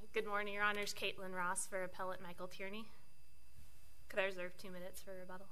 Good morning, Your Honors. Caitlin Ross for Appellant Michael Tierney. Could I reserve 2 minutes for rebuttal?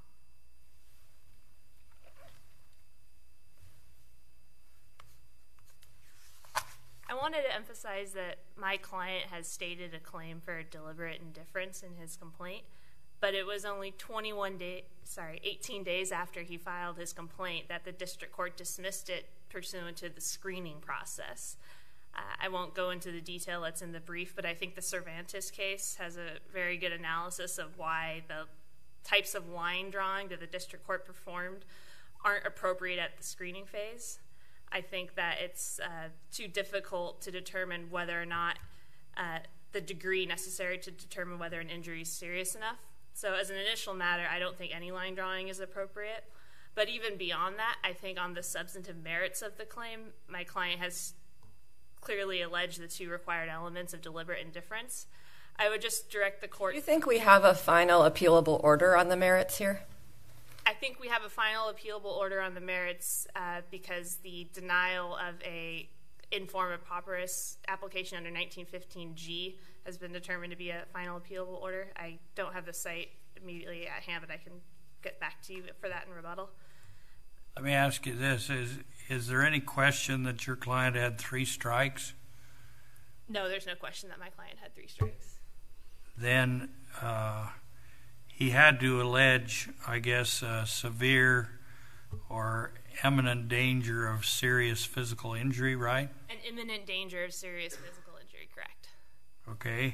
I wanted to emphasize that my client has stated a claim for deliberate indifference in his complaint, but it was only 18 days after he filed his complaint that the district court dismissed it pursuant to the screening process. I won't go into the detail that's in the brief, but I think the Cervantes case has a very good analysis of why the types of line drawing that the district court performed aren't appropriate at the screening phase. I think that it's too difficult to determine whether or not the degree necessary to determine whether an injury is serious enough. So as an initial matter, I don't think any line drawing is appropriate. But even beyond that, I think on the substantive merits of the claim, my client has clearly alleged the two required elements of deliberate indifference. I would just direct the court... Do you think we have a final appealable order on the merits here? I think we have a final appealable order on the merits because the denial of a informa pauperis application under 1915G has been determined to be a final appealable order. I don't have the site immediately at hand, but I can get back to you for that in rebuttal. Let me ask you this. Is there any question that your client had 3 strikes? No, there's no question that my client had 3 strikes. Then he had to allege, I guess, severe or imminent danger of serious physical injury, right? An imminent danger of serious physical injury, correct. Okay.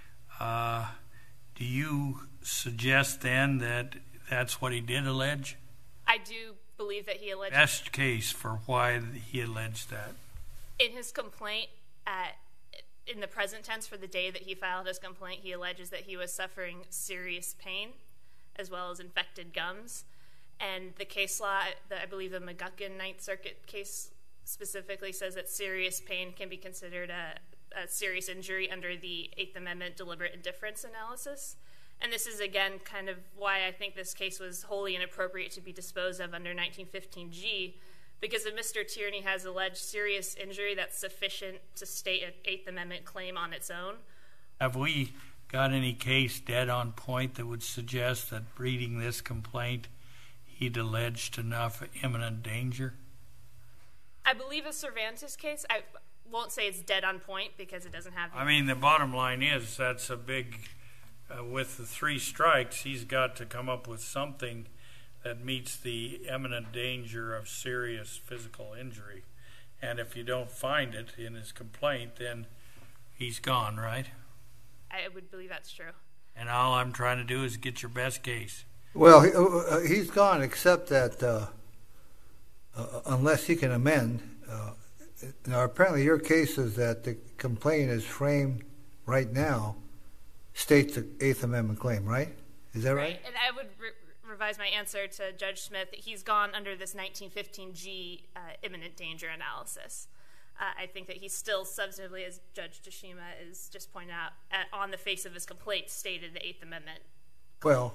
Do you suggest then that that's what he did allege? I do believe that he alleged... Best case for why he alleged that? In his complaint, in the present tense for the day that he filed his complaint, he alleges that he was suffering serious pain as well as infected gums. And the case law, I believe the McGuckin Ninth Circuit case specifically says that serious pain can be considered a serious injury under the Eighth Amendment deliberate indifference analysis. And this is, again, kind of why I think this case was wholly inappropriate to be disposed of under 1915G, because if Mr. Tierney has alleged serious injury that's sufficient to state an Eighth Amendment claim on its own. Have we got any case dead on point that would suggest that reading this complaint he'd alleged enough imminent danger? I believe a Cervantes case, I won't say it's dead on point because it doesn't have... I mean, the bottom line is that's a big... with the 3 strikes, he's got to come up with something that meets the imminent danger of serious physical injury. And if you don't find it in his complaint, then he's gone, right? I would believe that's true. And all I'm trying to do is get your best case. Well, he's gone, except that unless he can amend. Now, apparently your case is that the complaint is framed right now, states the Eighth Amendment claim, right? Is that right? And I would revise my answer to Judge Smith that he's gone under this 1915G imminent danger analysis. I think that he's still substantively, as Judge Tashima is just pointing out, on the face of his complaint, stated the Eighth Amendment. Well,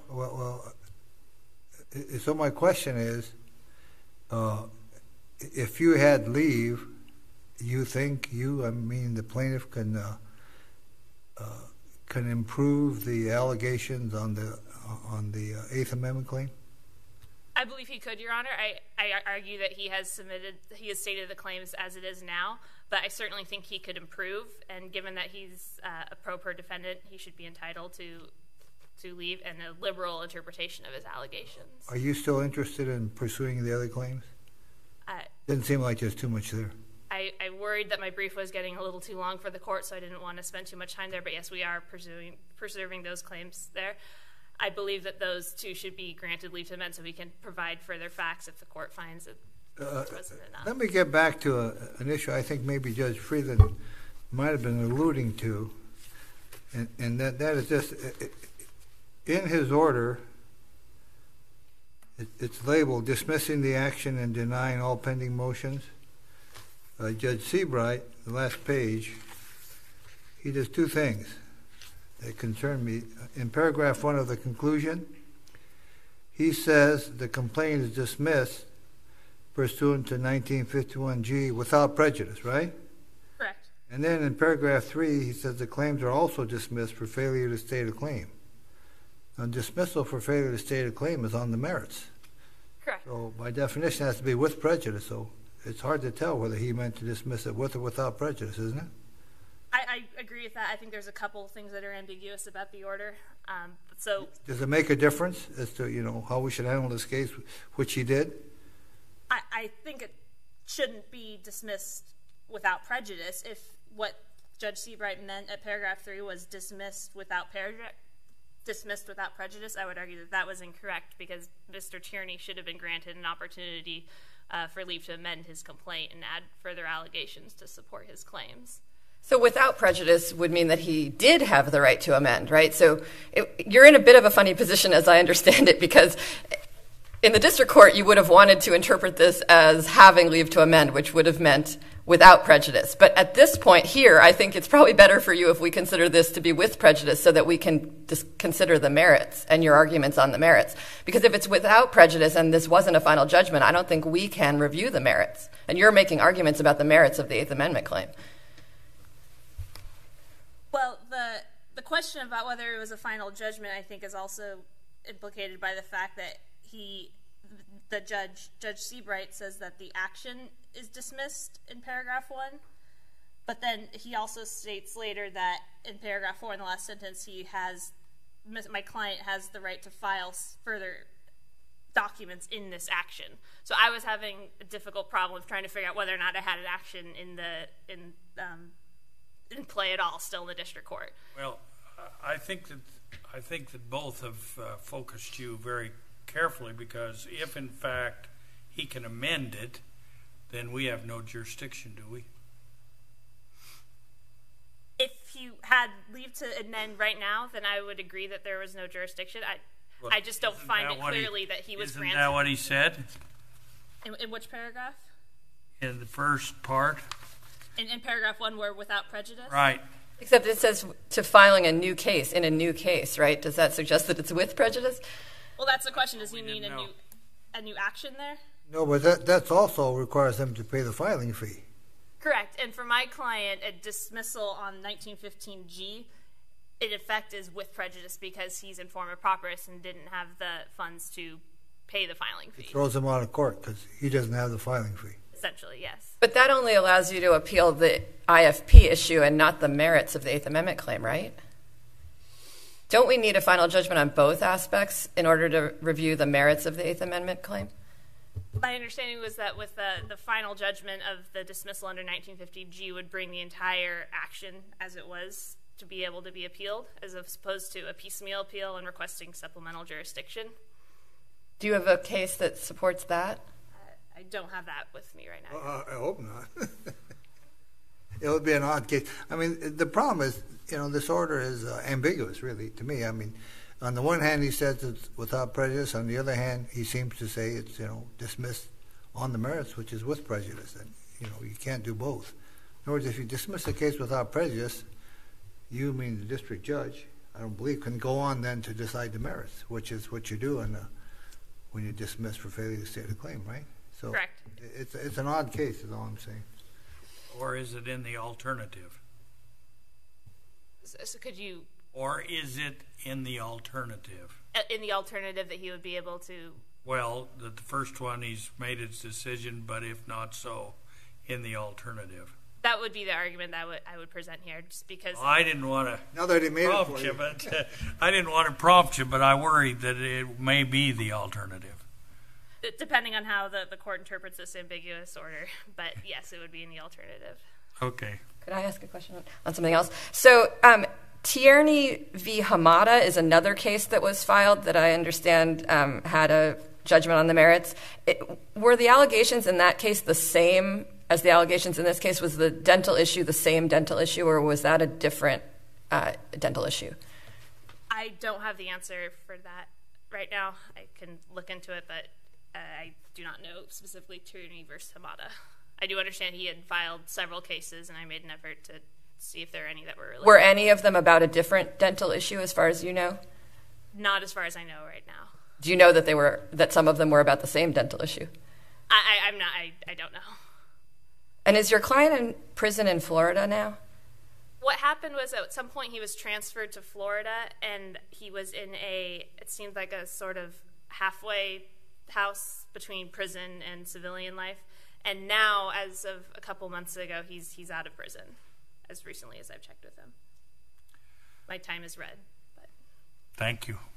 so my question is, if you had leave, you think the plaintiff can improve the allegations on the Eighth Amendment claim? I believe he could, Your Honor. I argue that he has stated the claims as it is now, but I certainly think he could improve. And given that he's a pro per defendant, he should be entitled to leave and a liberal interpretation of his allegations. Are you still interested in pursuing the other claims? Didn't seem like there's too much there. I worried that my brief was getting a little too long for the court, so I didn't want to spend too much time there. But yes, we are preserving those claims there. I believe that those two should be granted leave to amend so we can provide further facts if the court finds that it wasn't enough. Let me get back to an issue I think maybe Judge Friedland might have been alluding to, and that is just, in his order, it's labeled dismissing the action and denying all pending motions. Judge Seabright, the last page, he does 2 things that concern me. In paragraph 1 of the conclusion, he says the complaint is dismissed pursuant to 1951G without prejudice, right? Correct. And then in paragraph 3, he says the claims are also dismissed for failure to state a claim. Now, dismissal for failure to state a claim is on the merits. Correct. So by definition, it has to be with prejudice. So it's hard to tell whether he meant to dismiss it with or without prejudice, isn't it? I agree with that. I think there's a couple of things that are ambiguous about the order. So does it make a difference as to how we should handle this case, which he did? I think it shouldn't be dismissed without prejudice. If what Judge Seabright meant at paragraph 3 was dismissed without prejudice, I would argue that that was incorrect, because Mr. Tierney should have been granted an opportunity for leave to amend his complaint and add further allegations to support his claims. So without prejudice would mean that he did have the right to amend, right? So you're in a bit of a funny position, as I understand it, because in the district court, you would have wanted to interpret this as having leave to amend, which would have meant without prejudice. But at this point here, I think it's probably better for you if we consider this to be with prejudice, so that we can consider the merits and your arguments on the merits. Because if it's without prejudice and this wasn't a final judgment, I don't think we can review the merits. And you're making arguments about the merits of the Eighth Amendment claim. Well, the question about whether it was a final judgment, I think, is also implicated by the fact that Judge Seabright says that the action is dismissed in paragraph 1, but then he also states later that in paragraph 4, in the last sentence, my client has the right to file further documents in this action. So I was having a difficult problem trying to figure out whether or not I had an action in play at all still in the district court. Well, I think that both have focused you very carefully, because if in fact he can amend it, then we have no jurisdiction, do we? If you had leave to amend right now, then I would agree that there was no jurisdiction. I just don't find it clearly that he was granted. Isn't that what he said? In which paragraph? In the first part. In paragraph 1, where without prejudice? Right. Except it says to filing a new case, in a new case, right? Does that suggest that it's with prejudice? Well, that's the question. Does he mean a new action there? No, but that also requires them to pay the filing fee. Correct. And for my client, a dismissal on 1915G, in effect, is with prejudice because he's in forma pauperis and didn't have the funds to pay the filing fee. It throws him out of court because he doesn't have the filing fee. Essentially, yes. But that only allows you to appeal the IFP issue and not the merits of the Eighth Amendment claim, right? Don't we need a final judgment on both aspects in order to review the merits of the Eighth Amendment claim? My understanding was that with the final judgment of the dismissal under 1950G would bring the entire action as it was to be able to be appealed, as opposed to a piecemeal appeal and requesting supplemental jurisdiction. Do you have a case that supports that? I don't have that with me right now. I hope not. It would be an odd case. I mean, the problem is, this order is ambiguous, really, to me. I mean, on the one hand, he says it's without prejudice. On the other hand, he seems to say it's, dismissed on the merits, which is with prejudice. And, you can't do both. In other words, if you dismiss a case without prejudice, you, mean the district judge, I don't believe, can go on then to decide the merits, which is what you do when you dismiss for failure to state a claim, right? So correct. It's an odd case, is all I'm saying. Or is it in the alternative? So could you... Or is it in the alternative? In the alternative that he would be able to... Well, the first one, he's made his decision, but if not so, in the alternative. That would be the argument that I would present here, just because... Well, I didn't want to now that he made prompt it for you, but I didn't want to prompt you, but I worried that it may be the alternative. Depending on how the court interprets this ambiguous order. But yes, it would be in the alternative. Okay. Could I ask a question on something else? So Tierney v. Hamada is another case that was filed that I understand had a judgment on the merits. Were the allegations in that case the same as the allegations in this case? Was the dental issue the same dental issue, or was that a different dental issue? I don't have the answer for that right now. I can look into it, but I do not know specifically Tierney versus Hamada. I do understand he had filed several cases, and I made an effort to see if there are any that were related. Were any of them about a different dental issue, as far as you know? Not as far as I know right now. Do you know that some of them were about the same dental issue? I don't know. And is your client in prison in Florida now? happened was at some point he was transferred to Florida, and he was in it seemed like a sort of halfway house between prison and civilian life. And now, as of a couple months ago, he's out of prison, as recently as I've checked with him. My time is read. But. Thank you.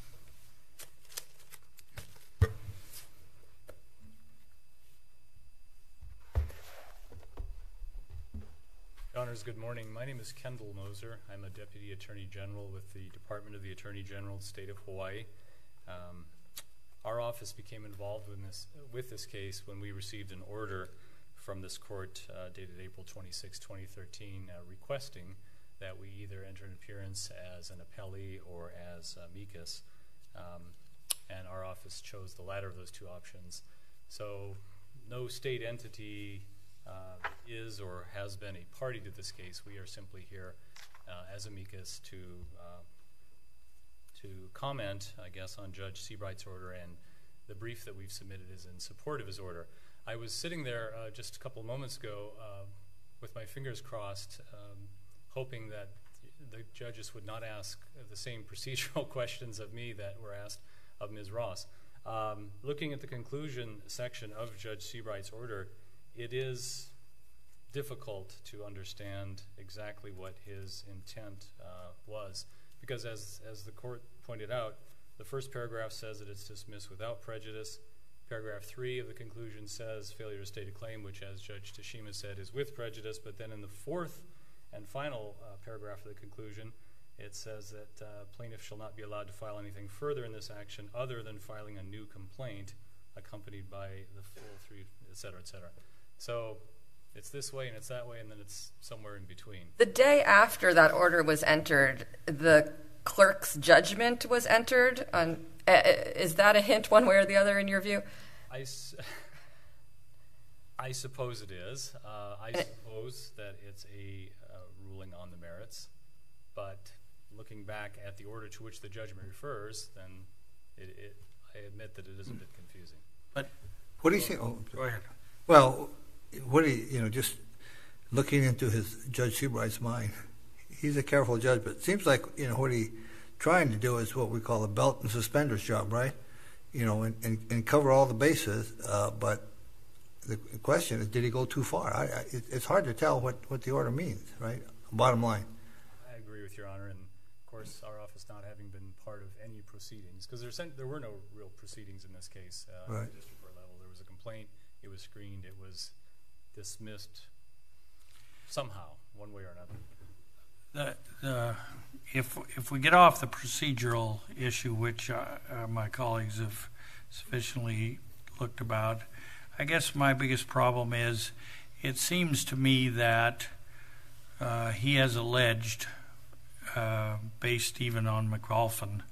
Your Honors, good morning. My name is Kendall Moser. I'm a Deputy Attorney General with the Department of the Attorney General, State of Hawaii. Our office became involved with this case when we received an order from this court dated April 26, 2013, requesting that we either enter an appearance as an appellee or as amicus, and our office chose the latter of those two options. So no state entity is or has been a party to this case. We are simply here as amicus to comment, I guess, on Judge Seabright's order, and the brief that we've submitted is in support of his order. I was sitting there just a couple moments ago with my fingers crossed, hoping that the judges would not ask the same procedural questions of me that were asked of Ms. Ross. Looking at the conclusion section of Judge Seabright's order, it is difficult to understand exactly what his intent was, because as the court pointed out, the first paragraph says that it's dismissed without prejudice. Paragraph 3 of the conclusion says failure to state a claim, which, as Judge Tashima said, is with prejudice. But then in the fourth and final paragraph of the conclusion, it says that plaintiff shall not be allowed to file anything further in this action other than filing a new complaint accompanied by the full three, et cetera, et cetera. So it's this way and it's that way, and then it's somewhere in between. The day after that order was entered, the clerk's judgment was entered. Is that a hint one way or the other in your view? I suppose it is. I suppose that it's a ruling on the merits, but looking back at the order to which the judgment refers, then I admit that it is a bit confusing. But What do you think? Oh, go ahead. well, what do you, just looking into his Judge Seabright's mind, he's a careful judge, but it seems like, what he's trying to do is what we call a belt and suspenders job, right? And cover all the bases, but the question is, did he go too far? It's hard to tell what the order means, right? Bottom line. I agree with Your Honor, and of course our office not having been part of any proceedings, because there were no real proceedings in this case Right. at the district court level. There was a complaint, it was screened, it was dismissed somehow, one way or another. If we get off the procedural issue, which my colleagues have sufficiently looked about, I guess my biggest problem is it seems to me that he has alleged, based even on McAuliffe,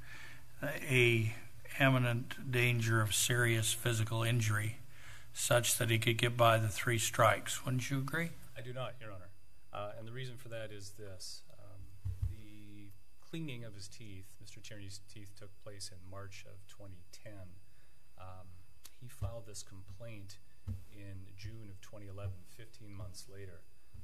a imminent danger of serious physical injury such that he could get by the 3 strikes. Wouldn't you agree? I do not, Your Honor. And the reason for that is this. The cleaning of his teeth, Mr. Tierney's teeth, took place in March of 2010. He filed this complaint in June of 2011, 15 months later.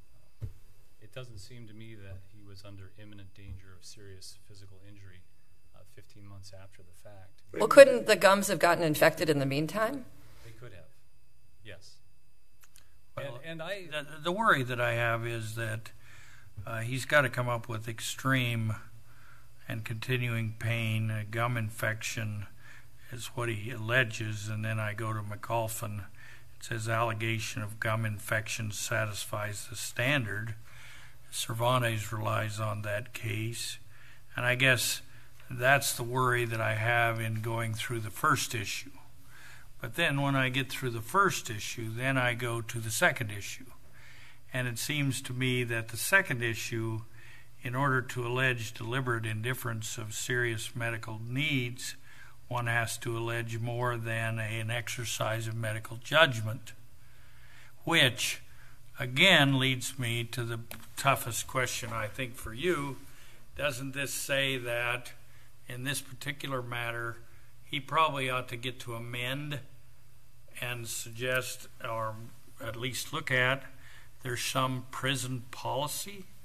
It doesn't seem to me that he was under imminent danger of serious physical injury 15 months after the fact. Well, couldn't the gums have gotten infected in the meantime? They could have, yes. Well, and the worry that I have is that he's got to come up with extreme and continuing pain. A gum infection is what he alleges, and then I go to McAuliffe. It says allegation of gum infection satisfies the standard. Cervantes relies on that case, and I guess that's the worry that I have in going through the first issue. But then when I get through the first issue, then I go to the second issue. And it seems to me that the second issue, in order to allege deliberate indifference of serious medical needs, one has to allege more than an exercise of medical judgment, which, again, leads me to the toughest question, I think, for you. Doesn't this say that in this particular matter, he probably ought to get to amend and suggest, or at least look at, there's some prison policy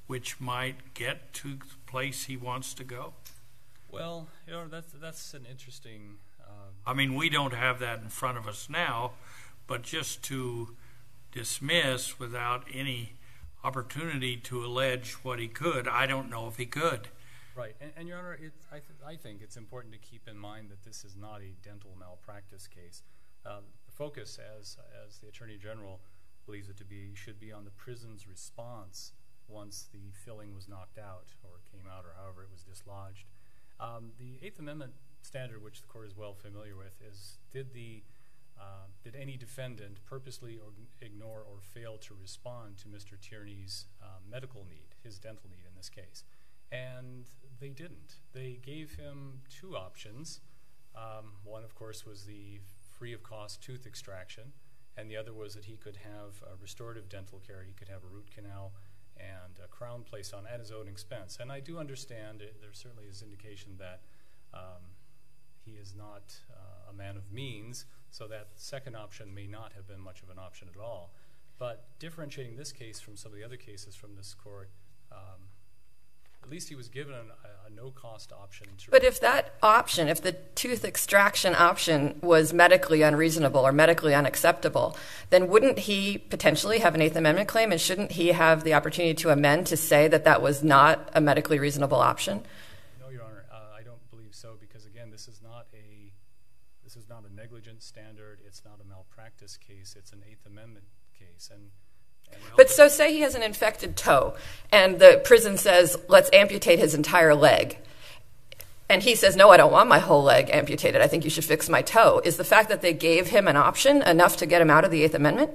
which might get to the place he wants to go? Well, that's an interesting... I mean, we don't have that in front of us now, but just to dismiss without any opportunity to allege what he could, I don't know if he could. Right, and Your Honor, I think it's important to keep in mind that this is not a dental malpractice case. The focus, as the Attorney General believes it to be, should be on the prison's response once the filling was knocked out or came out or however it was dislodged. The Eighth Amendment standard, which the Court is well familiar with, is did any defendant purposely ignore or fail to respond to Mr. Tierney's medical need, his dental need in this case? And they didn't. They gave him two options. One, of course, was the free-of-cost tooth extraction, and the other was that he could have restorative dental care. He could have a root canal and a crown placed on at his own expense. And I do understand there certainly is indication that he is not a man of means, so that second option may not have been much of an option at all. But differentiating this case from some of the other cases from this Court, at least he was given a no-cost option. But if that option, if the tooth extraction option was medically unreasonable or medically unacceptable, then wouldn't he potentially have an Eighth Amendment claim, and shouldn't he have the opportunity to amend to say that that was not a medically reasonable option? No, Your Honor, I don't believe so, because again, this is not a negligence standard. It's not a malpractice case. It's an Eighth Amendment case, But so say he has an infected toe, and the prison says, let's amputate his entire leg. And he says, no, I don't want my whole leg amputated. I think you should fix my toe. Is the fact that they gave him an option enough to get him out of the Eighth Amendment?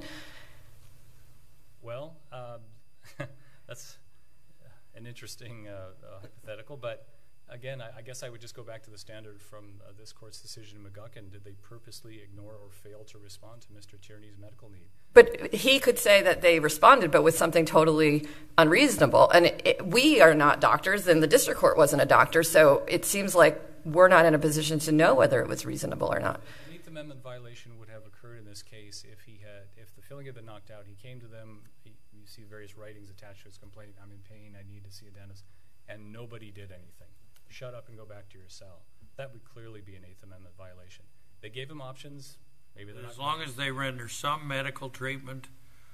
Well, that's an interesting hypothetical, but again, I guess I would just go back to the standard from this Court's decision in McGuckin. Did they purposely ignore or fail to respond to Mr. Tierney's medical need? But he could say that they responded, but with something totally unreasonable. And we are not doctors, and the district court wasn't a doctor, so it seems like we're not in a position to know whether it was reasonable or not. An Eighth Amendment violation would have occurred in this case if the filling had been knocked out. He came to them. You see various writings attached to his complaint. I'm in pain. I need to see a dentist. And nobody did anything. Shut up and go back to your cell. That would clearly be an Eighth Amendment violation. They gave him options. Maybe they're as long as they render some medical treatment,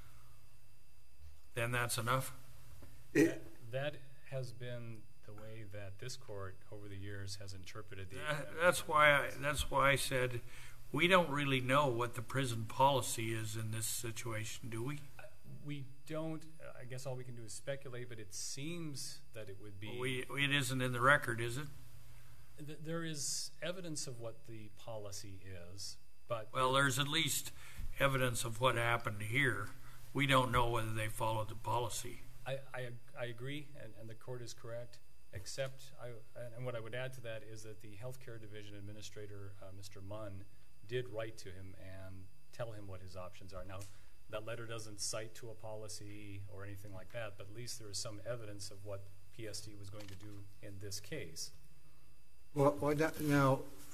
then that's enough? That has been the way that this Court over the years has interpreted the that's why I said we don't really know what the prison policy is in this situation, do we? We don't. I guess all we can do is speculate, but it seems that it would be... It isn't in the record, is it? There is evidence of what the policy is, but... Well, there's at least evidence of what happened here. We don't know whether they followed the policy. I agree, and the Court is correct, except, and what I would add to that is that the Healthcare Division Administrator, Mr. Munn, did write to him and tell him what his options are. Now, that letter doesn't cite to a policy or anything like that, but at least there is some evidence of what PSD was going to do in this case. Well, now,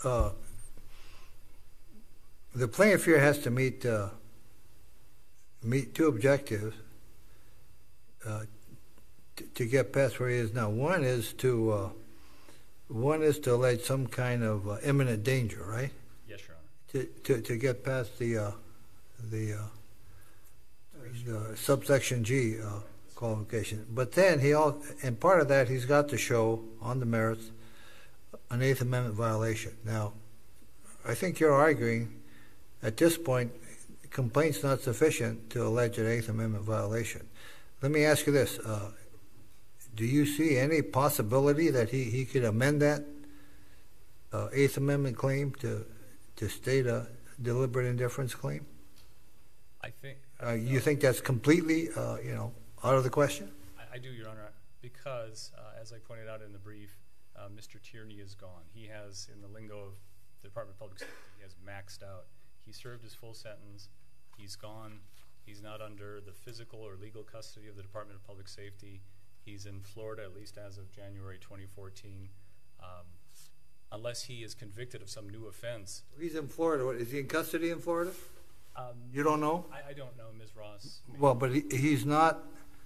the plaintiff here has to meet two objectives to get past where he is now. One is to allege some kind of imminent danger, right? Yes, Your Honor. To get past the subsection G qualification. But then and part of that, he's got to show on the merits an Eighth Amendment violation. Now, I think you're arguing at this point, complaint's not sufficient to allege an Eighth Amendment violation. Let me ask you this. Do you see any possibility that he could amend that Eighth Amendment claim to state a deliberate indifference claim? I think... you think that's completely, out of the question? I do, Your Honor, because, as I pointed out in the brief, Mr. Tierney is gone. He has, in the lingo of the Department of Public Safety, he has maxed out. He served his full sentence. He's gone. He's not under the physical or legal custody of the Department of Public Safety. He's in Florida, at least as of January 2014. Unless he is convicted of some new offense. He's in Florida. Is he in custody in Florida? You don't know? I don't know, Ms. Ross. Well, but he's not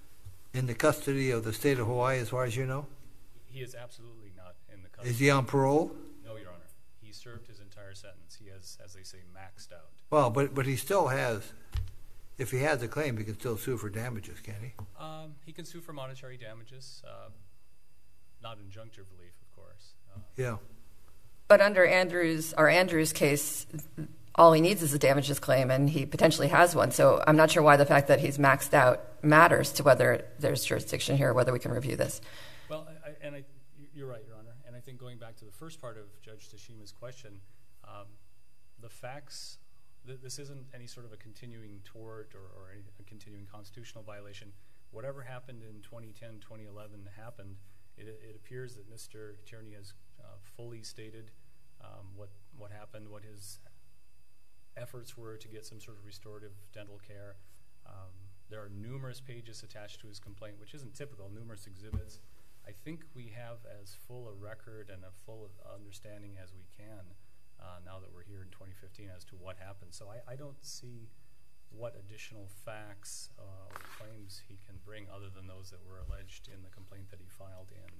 in the custody of the state of Hawaii, as far as you know? He is absolutely not in the custody. Is he on parole? No, Your Honor. He served his entire sentence. He has, as they say, maxed out. Well, but he still has, if he has a claim, he can still sue for damages, can't he? He can sue for monetary damages, not injunctive relief, of course. Yeah. But under Andrew's case, all he needs is a damages claim, and he potentially has one. So I'm not sure why the fact that he's maxed out matters to whether there's jurisdiction here, whether we can review this. Well, you're right, Your Honor. And I think going back to the first part of Judge Tashima's question, the facts, this isn't any sort of a continuing tort or a continuing constitutional violation. Whatever happened in 2010, 2011 happened. It appears that Mr. Tierney has fully stated what happened, what his efforts were to get some sort of restorative dental care. There are numerous pages attached to his complaint, which isn't typical, numerous exhibits. I think we have as full a record and a full understanding as we can now that we're here in 2015 as to what happened. So I don't see what additional facts or claims he can bring other than those that were alleged in the complaint that he filed in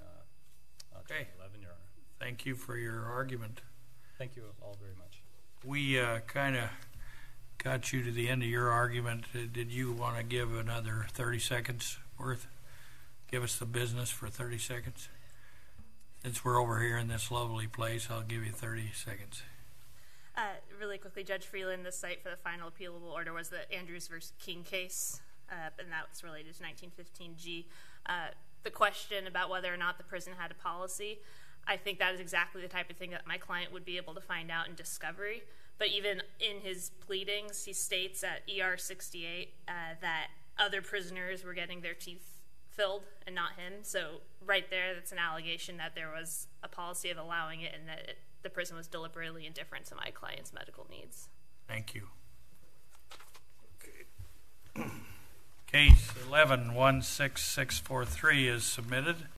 2011, Your Honor. Thank you for your argument. Thank you all very much. We kind of got you to the end of your argument. Did you want to give another 30 seconds worth? Give us the business for 30 seconds. Since we're over here in this lovely place, I'll give you 30 seconds. Really quickly, Judge Freeland, the site for the final appealable order was the Andrews versus King case, and that was related to 1915G. The question about whether or not the prison had a policy, I think that is exactly the type of thing that my client would be able to find out in discovery. But even in his pleadings, he states at ER 68 that other prisoners were getting their teeth filled and not him. So right there, that's an allegation that there was a policy of allowing it and that the prison was deliberately indifferent to my client's medical needs. Thank you. Case 11-16643 is submitted.